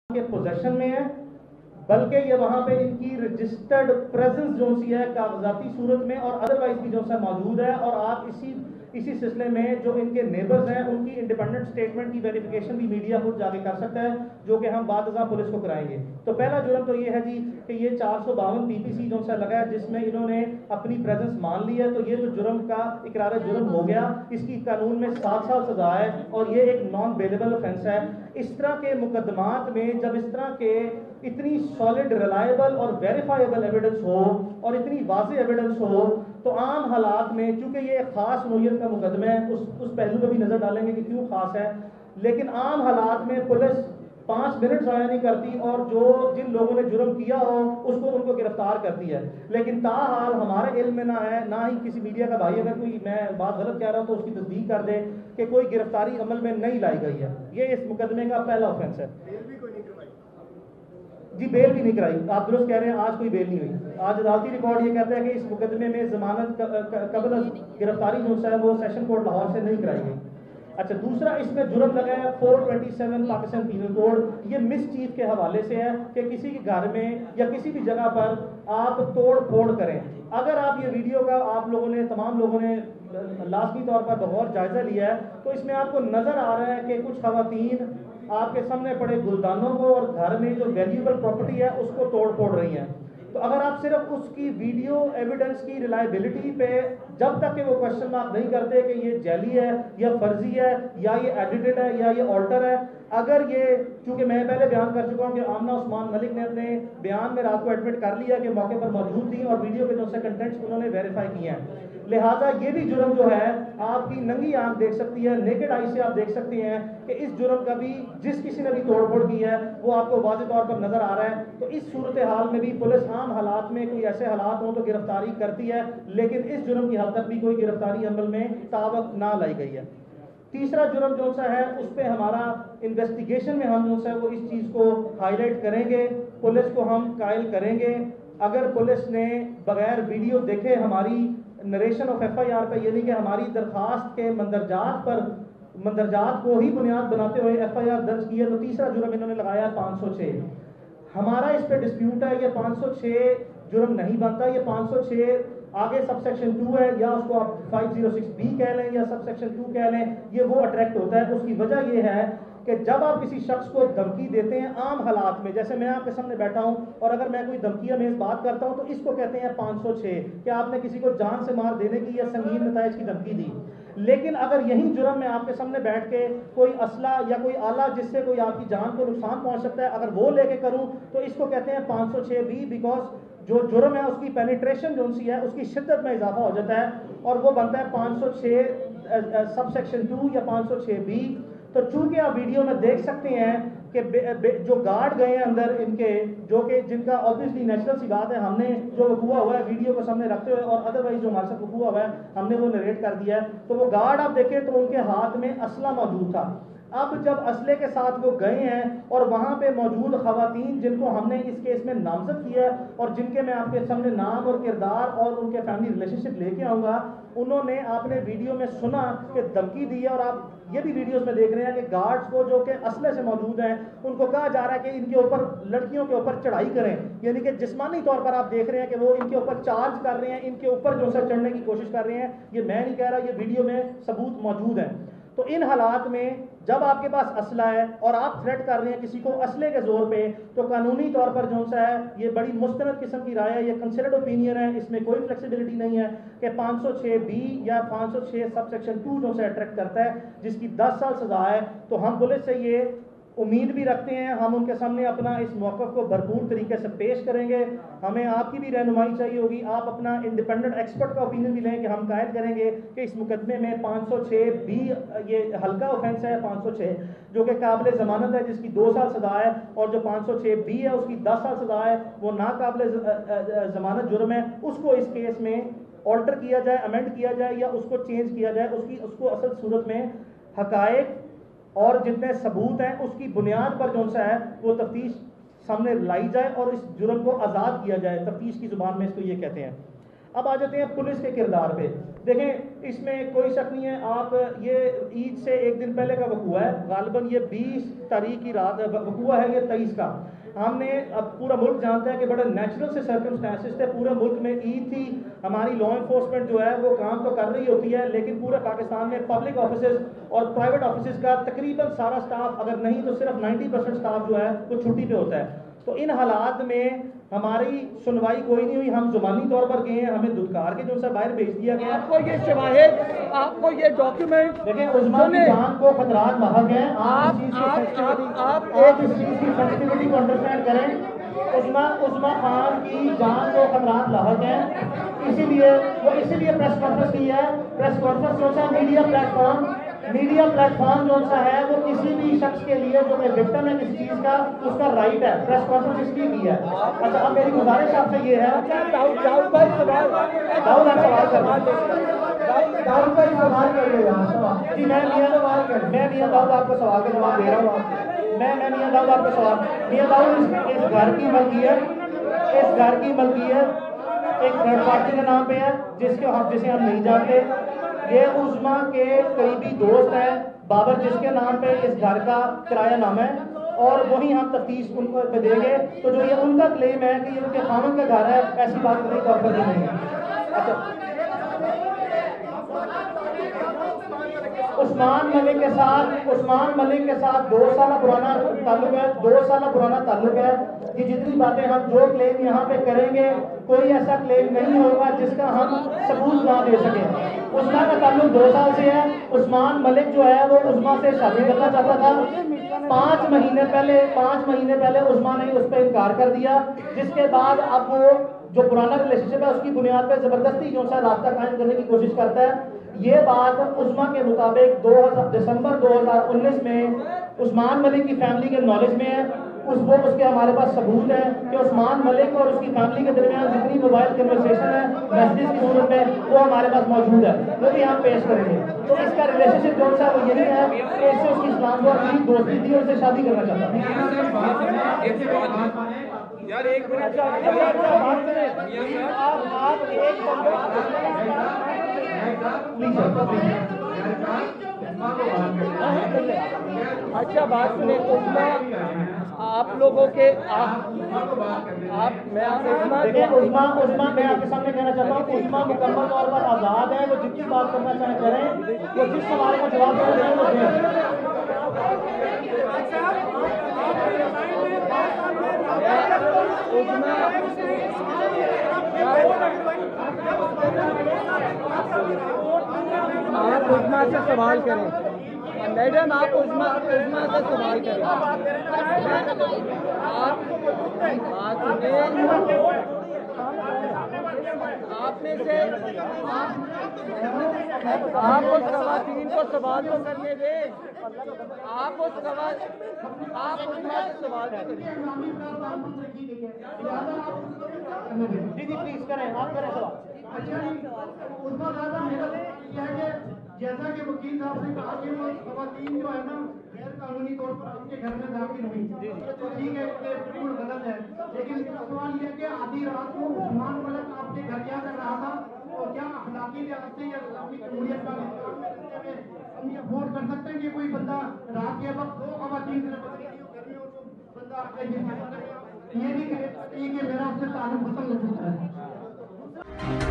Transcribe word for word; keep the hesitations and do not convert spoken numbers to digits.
کے پوزیشن میں ہے، بلکہ یہ وہاں پہ ان کی رجسٹرڈ پریزنس جو سی ہے کاغذاتی صورت میں اور ادروائز بھی جو سا موجود ہے، اور آپ اسی اسی سلسلے میں جو ان کے نیبرز ہیں ان کی انڈیپینڈنٹ سٹیٹمنٹ کی ویریفیکیشن بھی میڈیا خود جا کے کر سکتا ہے، جو کہ ہم بعد ازاں پولیس کو کرائیں گے۔ تو پہلا جرم تو یہ ہے جی کہ یہ چار سو باون پی پی سی جو سا لگا ہے جس میں انہوں نے اپنی پریزنس مان لی ہے، تو یہ جو جرم کا اقرار جرم ہو گیا، اس کی قانون میں سات سال سزا ہے اور یہ ایک نان بیلیبل آفینس ہے۔ اس طرح کے مقدمات میں جب اس طرح کے اتنی سالڈ ریلائبل اور ویریفائیبل ایویڈنس ہو اور اتنی واضح ایویڈنس ہو، تو عام حالات میں چونکہ یہ ایک خاص نوعیت کا مقدمہ ہے، اس اس پہلو پہ بھی نظر ڈالیں گے کہ کیوں خاص ہے، لیکن عام حالات میں پولیس پانچ منٹ ضائع نہیں کرتی اور جو جن لوگوں نے جرم کیا ہو اس کو ان کو گرفتار کرتی ہے۔ لیکن تاحال ہمارے علم میں نہ ہے، نہ ہی کسی میڈیا کا بھائی اگر کوئی میں بات غلط کہہ رہا ہوں تو اس کی تصدیق کر دے کہ کوئی گرفتاری عمل میں نہیں لائی گئی ہے۔ یہ اس مقدمے کا پہلا آفینس ہے۔ جی بیل بھی نہیں کرائی، آپ درست کہہ رہے ہیں، آج کوئی بیل نہیں ہوئی۔ آج عدالتی ریکارڈ یہ کہتا ہے کہ اس مقدمے میں ضمانت قبل از گرفتاری جو ہے وہ سیشن کورٹ لاہور سے نہیں کرائی گئی۔ اچھا، دوسرا اس میں جرم لگا ہے چار سو سیونٹی پاکستان پینل کوڈ، یہ مس چیف کے حوالے سے ہے کہ کسی کے گھر میں یا کسی بھی جگہ پر آپ توڑ پھوڑ کریں۔ اگر آپ یہ ویڈیو کا آپ لوگوں نے تمام لوگوں نے لازمی طور پر بغور جائزہ لیا ہے تو اس میں آپ کو نظر آ رہا ہے کہ کچھ خواتین آپ کے سامنے پڑے گلدانوں کو اور گھر میں جو ویلیوبل پراپرٹی ہے اس کو توڑ پھوڑ رہی ہیں۔ تو اگر آپ صرف اس کی ویڈیو ایویڈنس کی ریلائبلٹی پہ جب تک کہ وہ کوشچن مارک نہیں کرتے کہ یہ جعلی ہے یا فرضی ہے یا یہ ایڈیٹڈ ہے یا یہ آلٹر ہے، اگر یہ چونکہ میں پہلے بیان کر چکا ہوں کہ آمنہ عثمان ملک نے اپنے بیان میں رات کو ایڈمٹ کر لیا کہ موقع پر موجود تھی اور ویڈیو کے جو سے کنٹینٹس انہوں نے ویریفائی کیے ہیں، لہٰذا یہ بھی جرم جو ہے آپ کی ننگی آنکھ دیکھ سکتی ہے، نیکڈ آئی سے آپ دیکھ سکتے ہیں کہ اس جرم کا بھی جس کسی نے بھی توڑ پھوڑ کی ہے وہ آپ کو واضح طور پر نظر آ رہا ہے۔ تو اس صورتحال میں بھی پولیس عام حالات میں کوئی ایسے حالات ہوں تو گرفتاری کرتی ہے، لیکن اس جرم کی حد تک بھی کوئی گرفتاری عمل میں تاوت نہ لائی گئی ہے۔ تیسرا جرم جو سا ہے اس پہ ہمارا انویسٹیگیشن میں ہم جو سا وہ اس چیز کو ہائی لائٹ کریں گے، پولیس کو ہم قائل کریں گے اگر پولیس نے بغیر ویڈیو دیکھے ہماری narration of F I R پہ، یعنی کہ ہماری درخواست کے مندرجات پر مندرجات کو ہی بنیاد بناتے ہوئے ایف آئی آر درج کی ہے، تو تیسرا جرم انہوں نے لگایا پانچ سو چھ۔ ہمارا اس پہ ڈسپیوٹ ہے، یہ پانچ سو چھ جرم نہیں بنتا، یہ پانچ سو چھ آگے سب سیکشن ٹو ہے، یا اس کو آپ فائیو زیرو سکس بی کہہ لیں یا سب سیکشن ٹو کہہ لیں، یہ وہ اٹریکٹ ہوتا ہے۔ اس کی وجہ یہ ہے کہ جب آپ کسی شخص کو دھمکی دیتے ہیں عام حالات میں، جیسے میں آپ کے سامنے بیٹھا ہوں اور اگر میں کوئی دھمکی میں بات کرتا ہوں تو اس کو کہتے ہیں پانچ سو چھ کہ آپ نے کسی کو جان سے مار دینے کی یا سنگین نتائج کی دھمکی دی۔ لیکن اگر یہی جرم میں آپ کے سامنے بیٹھ کے کوئی اسلحہ یا کوئی آلہ جس سے کوئی آپ کی جان کو نقصان پہنچ سکتا ہے اگر وہ لے کے کروں تو اس کو کہتے ہیں پانچ سو چھ بی، بیکاز جو جرم ہے اس کی پینیٹریشن جو سی ہے اس کی شدت میں اضافہ ہو جاتا ہے اور وہ بنتا ہے پانچ سو چھ سب سیکشن ٹو یا پانچ سو چھ بی۔ تو چونکہ آپ ویڈیو میں دیکھ سکتے ہیں کہ جو گارڈ گئے ہیں اندر ان کے، جو کہ جن کا obviously نیچرل سی بات ہے، ہم نے جو وقوع ہوا ہے ویڈیو کو سامنے رکھتے ہوئے اور ادروائز جو ہمارے ساتھ وقوع ہوا ہے ہم نے وہ نریٹ کر دیا ہے، تو وہ گارڈ آپ دیکھیں تو ان کے ہاتھ میں اسلحہ موجود تھا۔ اب جب اسلحے کے ساتھ وہ گئے ہیں اور وہاں پہ موجود خواتین جن کو ہم نے اس کیس میں نامزد کیا ہے اور جن کے میں آپ کے سامنے نام اور کردار اور ان کے فیملی ریلیشن شپ لے کے آؤں گا، انہوں نے آپ نے ویڈیو میں سنا کہ دھمکی دی ہے، اور آپ یہ بھی ویڈیوز میں دیکھ رہے ہیں کہ گارڈز کو جو کہ اسلحے سے موجود ہیں ان کو کہا جا رہا ہے کہ ان کے اوپر لڑکیوں کے اوپر چڑھائی کریں، یعنی کہ جسمانی طور پر آپ دیکھ رہے ہیں کہ وہ ان کے اوپر چارج کر رہے ہیں، ان کے اوپر جو سر چڑھنے کی کوشش کر رہے ہیں۔ یہ میں نہیں کہہ رہا، یہ ویڈیو میں ثبوت موجود ہیں۔ تو ان حالات میں جب آپ کے پاس اسلحہ ہے اور آپ تھریٹ کر رہے ہیں کسی کو اسلحے کے زور پہ، تو قانونی طور پر جو سا ہے یہ بڑی مستند قسم کی رائے ہے، یہ کنسیڈرڈ اوپینین ہے، اس میں کوئی فلیکسیبلٹی نہیں ہے کہ پانچ سو چھ بی یا پانچ سو چھ سب سیکشن ٹو جو سے اٹریکٹ کرتا ہے جس کی دس سال سزا ہے۔ تو ہم پولیس سے یہ امید بھی رکھتے ہیں، ہم ان کے سامنے اپنا اس موقف کو بھرپور طریقے سے پیش کریں گے، ہمیں آپ کی بھی رہنمائی چاہیے ہوگی، آپ اپنا انڈیپینڈنٹ ایکسپرٹ کا اوپینین بھی لیں کہ ہم قائد کریں گے کہ اس مقدمے میں پانچ سو چھ بی یہ ہلکا اوفینس ہے، پانچ سو چھ جو کہ قابل ضمانت ہے جس کی دو سال سزا ہے، اور جو پانچ سو چھ بی ہے اس کی دس سال سزا ہے، وہ ناقابل ضمانت جرم ہے، اس کو اس کیس میں آلٹر کیا جائے، امینڈ کیا جائے یا اس کو چینج کیا جائے، اس کی اس کو اصل صورت میں حقائق اور جتنے ثبوت ہیں اس کی بنیاد پر جو سا ہے وہ تفتیش سامنے لائی جائے اور اس جرم کو آزاد کیا جائے، تفتیش کی زبان میں اس کو یہ کہتے ہیں۔ اب آ جاتے ہیں پولیس کے کردار پہ۔ دیکھیں اس میں کوئی شک نہیں ہے. آپ یہ عید سے ایک دن پہلے کا وقوع ہے, غالباً یہ بیس تاریخ کی رات وقوع ہے, یہ تیئیس کا. ہم نے اب پورا ملک جانتا ہے کہ بڑے نیچرل سے سرکمسٹانسز تھے, پورے ملک میں عید تھی, ہماری لا انفورسمنٹ جو ہے وہ کام تو کر رہی ہوتی ہے, لیکن پورے پاکستان میں پبلک آفیسز اور پرائیویٹ آفیسز کا تقریباً سارا سٹاف, اگر نہیں تو صرف نائنٹی پرسینٹ سٹاف جو ہے وہ چھٹی پہ ہوتا ہے. تو ان حالات میں ہماری سنوائی کوئی نہیں ہوئی. ہم زبانی طور پر گئے ہیں, ہمیں دھتکار کے جو سا باہر بھیج دیا گیا. آپ کو یہ شواہد, آپ کو یہ ڈاکیومنٹ, دیکھیں عظما کی جان کو خطرات لاحق ہیں. آپ اس چیز کی سینسٹیوٹی کو انڈرسٹینڈ کریں. عظما عظما خان کی جان کو خطرات لاحق ہیں, اسی لیے وہ اسی لیے پریس کانفرنس کی ہے. پریس کانفرنس جو سا media platform media platform جو سا ہے وہ کسی بھی شخص کے لیے جو کہ وکٹم ہے کسی چیز کا, اس کا رائٹ ہے. پریس کانفرنس اس لیے کی ہے. اچھا اب میری گزارش آپ سے یہ ہے, داؤد بھائی سوال, داؤد آپ سوال کر داؤد بھائی سوال کر رہے ہیں. جی میں میاں سوال کر میں میاں داؤد آپ کو سوال کا جواب دے رہا ہوں. میں میں میاں داؤد آپ کو سوال میاں داؤد اس گھر کی ملکیت اس گھر کی ملکیت ایک تھرڈ پارٹی کے نام پہ ہے, جس کے ہم جسے ہم نہیں جانتے. یہ عظما کے قریبی دوست ہیں بابر, جس کے نام پہ اس گھر کا کرایہ نامہ ہے, اور وہی ہم تفتیش ان کو پہ دیں گے. تو جو یہ ان کا کلیم ہے کہ یہ ان کے خامن کا گھر ہے, ایسی بات نہیں طور پر نہیں ہے. اچھا عثمان ملک کے ساتھ عثمان ملک کے ساتھ دو سالہ پرانا تعلق ہے, دو سالہ پرانا تعلق ہے. یہ جتنی باتیں ہم جو کلیم یہاں پہ کریں گے, کوئی ایسا کلیم نہیں ہوگا جس کا ہم ثبوت نہ دے سکیں. عثمان کا تعلق دو سال سے ہے. عثمان ملک جو ہے وہ عظما سے شادی کرنا چاہتا تھا. پانچ مہینے پہلے پانچ مہینے پہلے عظما نے اس پہ انکار کر دیا, جس کے بعد اب وہ جو پرانا ریلیشن شپ ہے اس کی بنیاد پہ زبردستی جو سا رابطہ قائم کرنے کی کوشش کرتا ہے. یہ بات عظما کے مطابق دو دسمبر دو ہزار انیس میں عثمان ملک کی فیملی کے نالج میں ہے. اس وہ اس کے ہمارے پاس ثبوت ہے کہ عثمان ملک اور اس کی فیملی کے درمیان جتنی موبائل کنورسیشن ہے میسیجز کی صورت میں وہ ہمارے پاس موجود ہے, وہ بھی ہم پیش کریں گے. تو اس کا ریلیشن شپ جو سا وہ یہی ہے کہ اس سے اس کی اسلام کو اپنی دوستی تھی اور اسے شادی کرنا چاہتا تھا. یار ایک منٹ, اچھا بات سنیں. عظما آپ لوگوں کے آپ میں عظما عظما میں آپ کے سامنے کہنا چاہتا ہوں کہ عظما مکمل طور پر آزاد ہے. وہ جتنی بات کرنا چاہیں کریں, وہ جس سوال کا جواب دینا چاہیں وہ دیں. آپ عظما سے سوال کریں میڈم, آپ عظما عظما سے سوال کریں. آپ بات سنیں, آپ میں سے آپ اس خواتین کو سوال تو کرنے دیں. آپ اس سوال آپ عظما سے سوال کریں. جی جی پلیز کریں, آپ کریں سوال. جیسا کہ وکیل صاحب نے کہا کہ وہ خواتین جو ہے نا غیر قانونی طور پر آپ کے گھر میں داخل ہوئی, تو ٹھیک ہے کہ بالکل غلط ہے, لیکن سوال یہ کہ آدھی رات کو عثمان ملک آپ کے گھر کیا کر رہا تھا, اور کیا اخلاقی لحاظ سے یا اسلامی جمہوریت کا ہم یہ افورڈ کر سکتے ہیں کہ کوئی بندہ رات کے وقت دو خواتین سے گھر میں ہو تو بندہ یہ نہیں کہ میرا اس سے تعلق ختم ہو چکا ہے.